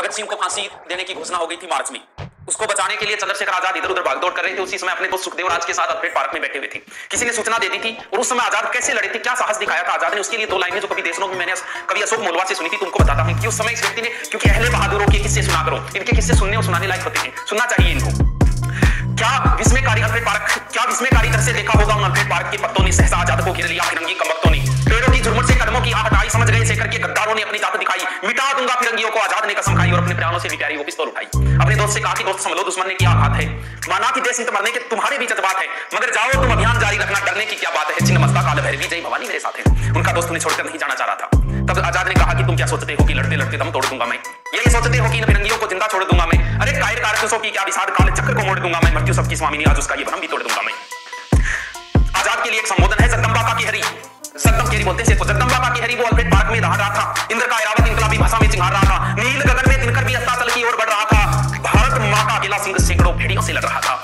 भगत सिंह को फांसी देने की घोषणा हो गई थी मार्च में। उसको बचाने के लिए चंद्रशेखर आजाद इधर उधर भागदौड़ कर रहे थे। उसी समय अपने दोस्त सुखदेव राज के साथ अल्फ्रेड पार्क में बैठे हुए थे। किसी ने सूचना दे दी थी और उस समय आजाद कैसे लड़े थे, क्या साहस दिखाया था आजाद ने, उसके लिए दो लाइनें जो कभी देशनों में मैंने कभी अशोक मोलवा से सुनी थी, तुमको बताता हूं कि उस समय इस व्यक्ति ने, क्योंकि अहले बहादुरों के किस्से सुना करो, इनके किस्से सुनने और सुनाने लायक होते हैं, सुनना चाहिए इनको। क्या विस्मयकारी अल्फ्रेड पार्क, क्या विस्मयकारी तरह से देखा होगा उन अल्फ्रेड पार्क के पत्तों ने सहसा आजाद को घेर लिया। फिरंगी कमबख्तों ने पेड़ों की झुरमुट से कदमों की आहट आई, समझ गए से करके गद्दारों ने अपनी जात दिखाई, मिटा दूंगा फिरंगियों को आजाद ने कसम खाई और अपने प्राणों से भी प्यारी वो पिस्तौल उठाई। अपने दोस्त से कहा कि दोस्त समझ, दुश्मन ने किया आघात है, माना कि देश हित मरने के तुम्हारे भी जज्बात है, मगर जाओ तुम अभियान जारी रखना, डरने की क्या बात है, छिन्नमस्ता काल भैरवी जय भवानी मेरे साथ है। उनका दोस्त उन्हें छोड़कर नहीं जाना चाह रहा था। तब आजाद ने कहा कि तुम क्या सोचते हो कि लड़ते लड़ते दम तोड़ दूंगा मैं, यही सोचते हो कि इन फिरंगियों को जिंदा छोड़ दूंगा मैं, अरे कायर कारतूसों की क्या विषाद काल चक्र को मोड़ दूंगा मैं, मृत्यु सबकी स्वामिनी आज उसका ये भ्रम भी तोड़ दूंगा मैं। आजाद के लिए एक संबोधन है, जगदम्बा का केहरी, जगदम केहरी बोलते हैं, जगदम्बा का केहरी वो अल्फ्रेड पार्क में दहाड़ रहा था। इंद्र का ऐरावत इनकलाबी भाषा में चिंगार रहा था, नील गगन में दिनकर भी अस्ताचल की ओर बढ़ रहा था, भारत मां का अकेला सिंह सैकड़ों भेड़ियों से लड़ रहा था।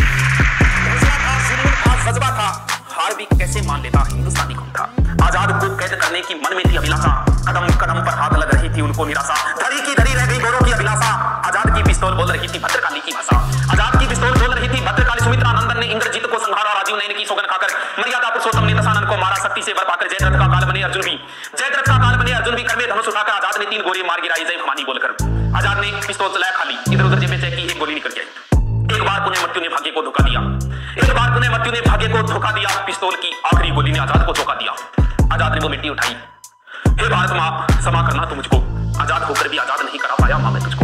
जज्बा था, हार भी कैसे मान लेता हिंदुस्तानी कौन था। आजाद को कैद करने की मन में थी अभिलाषा, कदम कदम पर हाथ लग रही थी उनको निराशा, धरी की धरी रह गई गौरव की अभिलाषा। आजाद की पिस्तौल बोल रही थी भद्रकाली की भाषा, आजाद की पिस्तौल बोल रही थी भद्रकाली। सुमित्रा नंदन ने इंद्रजीत को संहारा, राजीव नयन की सौगंध खाकर मर्यादा पुरुषोत्तम ने दशानन को मारा, शक्ति से वर पाकर जयद्रथ का काल बने अर्जुन भी, जयद्रथ का काल बने अर्जुन भी, कर में धनुष उठाकर आजाद ने 3 गोली मार गिराई जय भवानी बोलकर। आजाद ने पिस्तौल चलाया खाली, इधर उधर जेबें चेक की, एक गोली निकल गई। एक बार पुनः मृत्यु ने भाग्य को धोखा दिया, एक बार पुनः मृत्यु ने भाग्य को धोखा दिया, पिस्तौल की आखिरी गोली ने आजाद को धोखा दिया। आजाद ने वो मिट्टी उठाई, हे भारत मां क्षमा करना तू मुझको, आजाद होकर भी आजाद नहीं करा पाया मां मैं तुझको।